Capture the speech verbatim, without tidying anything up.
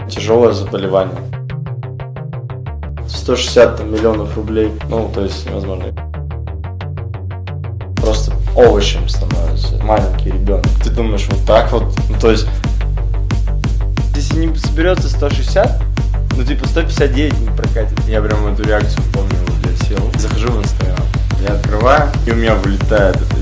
Тяжелое заболевание. сто шестьдесят там, миллионов рублей. Ну, то есть невозможно. Просто овощем становится. Маленький ребенок. Ты думаешь, вот так вот. Ну, то есть, если не соберется сто шестьдесят, ну типа сто пятьдесят девять не прокатит. Я прям эту реакцию помню, вот я сел, захожу в Инстаграм, я открываю, и у меня вылетает это.